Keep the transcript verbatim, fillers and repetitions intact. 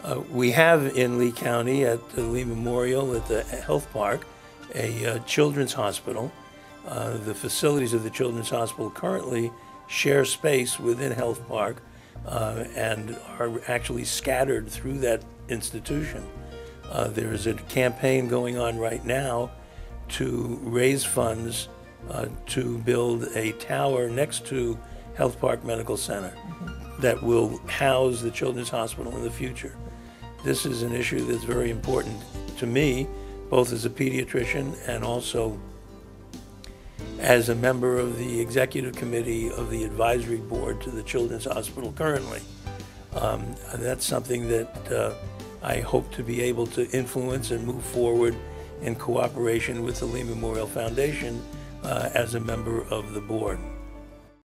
Uh, we have in Lee County at the Lee Memorial at the Health Park a uh, children's hospital. Uh, the facilities of the children's hospital currently share space within Health Park uh, and are actually scattered through that institution. Uh, there is a campaign going on right now to raise funds uh, to build a tower next to Health Park Medical Center mm-hmm. that will house the children's hospital in the future. This is an issue that's very important to me, both as a pediatrician and also as a member of the executive committee of the advisory board to the Children's Hospital currently. Um, that's something that uh, I hope to be able to influence and move forward in cooperation with the Lee Memorial Foundation uh, as a member of the board.